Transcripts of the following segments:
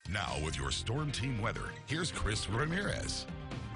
Now with your Storm Team weather, here's Chris Ramirez.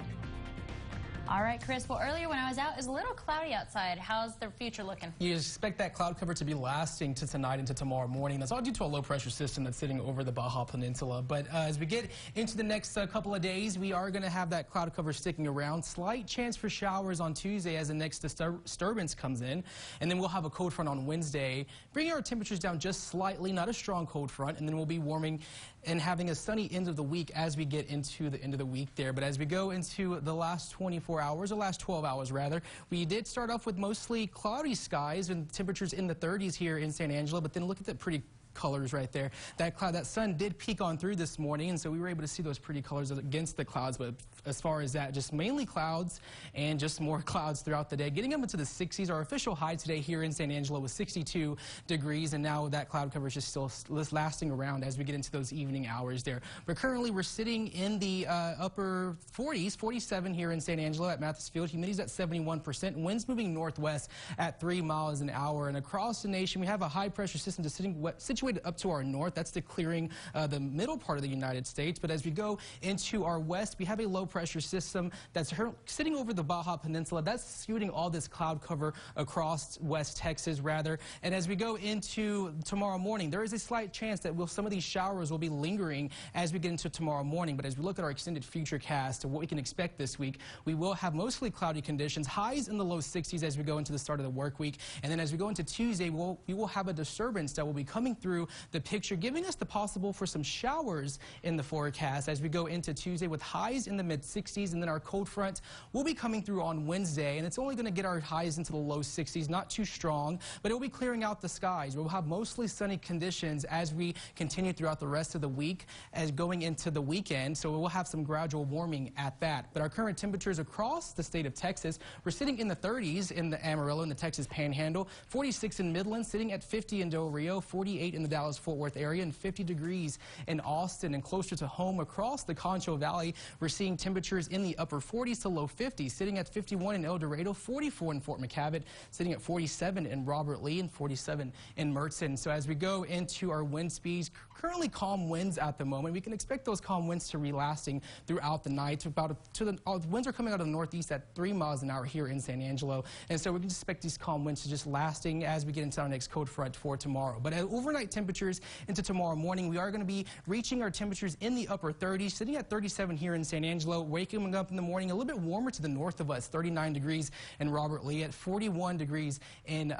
All right, Chris. Well, earlier when I was out, it was a little cloudy outside. How's the future looking? You expect that cloud cover to be lasting to tonight into tomorrow morning. That's all due to a low pressure system that's sitting over the Baja Peninsula. But as we get into the next couple of days, we are going to have that cloud cover sticking around. Slight chance for showers on Tuesday as the next disturbance comes in. And then we'll have a cold front on Wednesday, bringing our temperatures down just slightly, not a strong cold front. And then we'll be warming and having a sunny end of the week as we get into the end of the week there. But as we go into the last 24 hours, or last 12 hours rather, we did start off with mostly cloudy skies and temperatures in the 30s here in San Angelo, but then look at the pretty colors right there. That sun did peek on through this morning, and so we were able to see those pretty colors against the clouds. But as far as that, just mainly clouds and just more clouds throughout the day. Getting up into the 60s. Our official high today here in San Angelo was 62 degrees, and now that cloud cover is just still lasting around as we get into those evening hours there. But currently we're sitting in the upper 40s, 47 here in San Angelo at Mathis Field. Humidity's at 71%. Winds moving northwest at 3 miles an hour. And across the nation, we have a high pressure system just situated up to our north. That's clearing the middle part of the United States. But as we go into our west, we have a low pressure system that's sitting over the Baja Peninsula. That's skewing all this cloud cover across West Texas rather. And as we go into tomorrow morning, there is a slight chance that some of these showers will be lingering as we get into tomorrow morning. But as we look at our extended future cast of what we can expect this week, we will have mostly cloudy conditions, highs in the low 60s as we go into the start of the work week. And then as we go into Tuesday, we will have a disturbance that will be coming through the picture, giving us the possible for some showers in the forecast as we go into Tuesday with highs in the mid-60s, and then our cold front will be coming through on Wednesday, and it's only going to get our highs into the low 60s, not too strong, but it will be clearing out the skies. We'll have mostly sunny conditions as we continue throughout the rest of the week as going into the weekend, so we'll have some gradual warming at that. But our current temperatures across the state of Texas, we're sitting in the 30s in the Amarillo and the Texas Panhandle, 46 in Midland, sitting at 50 in Del Rio, 48 in the Dallas-Fort Worth area, and 50 degrees in Austin. And closer to home across the Concho Valley, we're seeing temperatures in the upper 40s to low 50s, sitting at 51 in El Dorado, 44 in Fort McCavitt, sitting at 47 in Robert Lee, and 47 in Mertzen. So as we go into our wind speeds, currently calm winds at the moment. We can expect those calm winds to be lasting throughout the night. Winds are coming out of the northeast at 3 miles an hour here in San Angelo, and so we can expect these calm winds to just lasting as we get into our next cold front for tomorrow. But at overnight temperatures into tomorrow morning, we are going to be reaching our temperatures in the upper 30s, sitting at 37 here in San Angelo, waking up in the morning a little bit warmer to the north of us, 39 degrees in Robert Lee, at 41 degrees in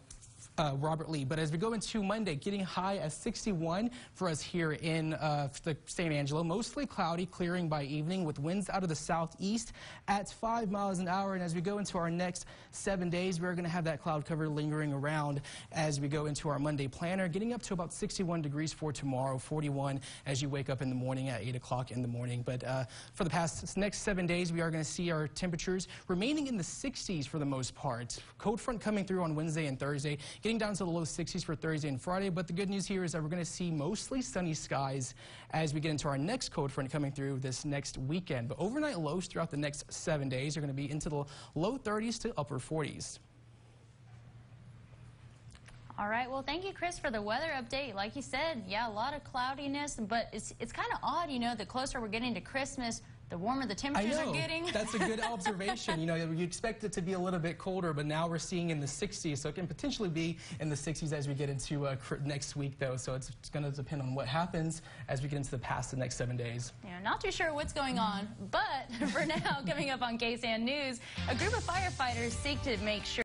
Robert Lee. But as we go into Monday, getting high at 61 for us here in the San Angelo. Mostly cloudy, clearing by evening with winds out of the southeast at 5 miles an hour. And as we go into our next 7 days, we're going to have that cloud cover lingering around as we go into our Monday planner, getting up to about 61 degrees for tomorrow, 41 as you wake up in the morning at 8 o'clock in the morning. But for the next 7 days, we are going to see our temperatures remaining in the 60s for the most part. Cold front coming through on Wednesday and Thursday, getting down to the low 60s for Thursday and Friday. But the good news here is that we're going to see mostly sunny skies as we get into our next cold front coming through this next weekend. But overnight lows throughout the next 7 days are going to be into the low 30s to upper 40s. All right, well, thank you, Chris, for the weather update. Like you said, yeah, a lot of cloudiness, but it's kind of odd, you know, the closer we're getting to Christmas, the warmer the temperatures are getting. That's a good observation. You know, you expect it to be a little bit colder, but now we're seeing in the 60s, so it can potentially be in the 60s as we get into next week, though. So it's going to depend on what happens as we get into the next 7 days. Yeah, not too sure what's going on, but for now, coming up on KSAN News, a group of firefighters seek to make sure